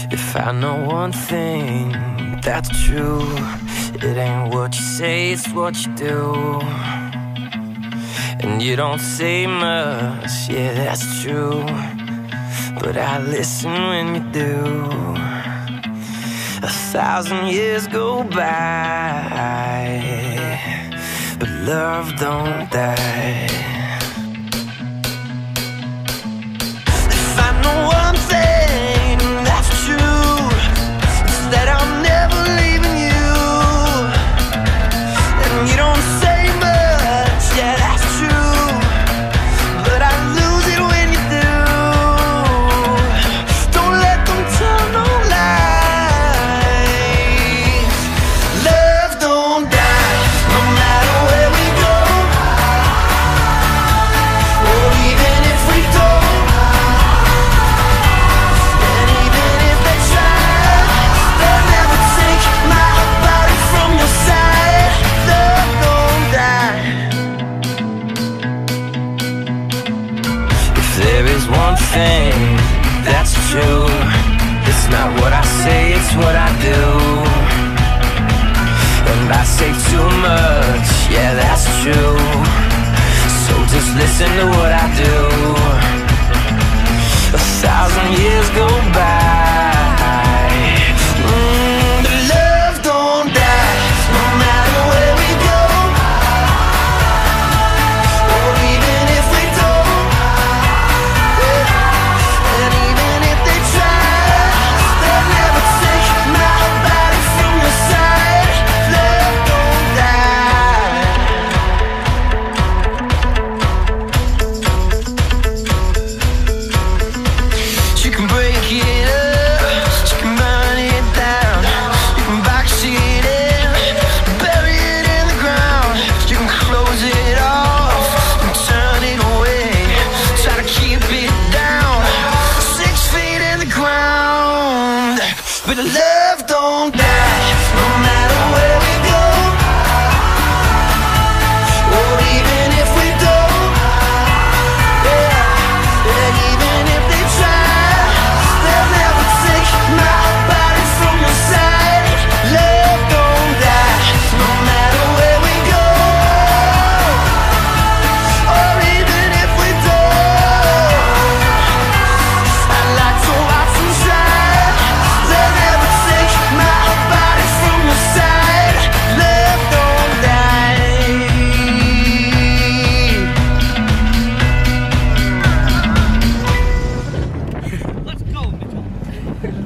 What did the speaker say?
If I know one thing that's true, it ain't what you say, it's what you do. And you don't say much, yeah, that's true, but I listen when you do. 1,000 years go by, but love don't die. If I know one thing that's true, it's that I'm never leaving you. And you don't say much, yeah, that's true, but I lose it when you do. Don't let them tell no lies. Love don't die, no matter where we go, or even if we don't. And even if they try, they'll never take my body from your side. Love don't die. If there is one thing that's true, it's not what I say, it's what I do. And I say too much, yeah, that's true, so just listen to what I do. 1,000 years go by, but love don't die, no matter where we go, or even if we don't. And even if they try, they'll never take my body from your side. Love don't die. She can break it up, she can burn it down, you can box it in, bury it in the ground, you can close it off and turn it away, try to keep it down, 6 feet in the ground, but love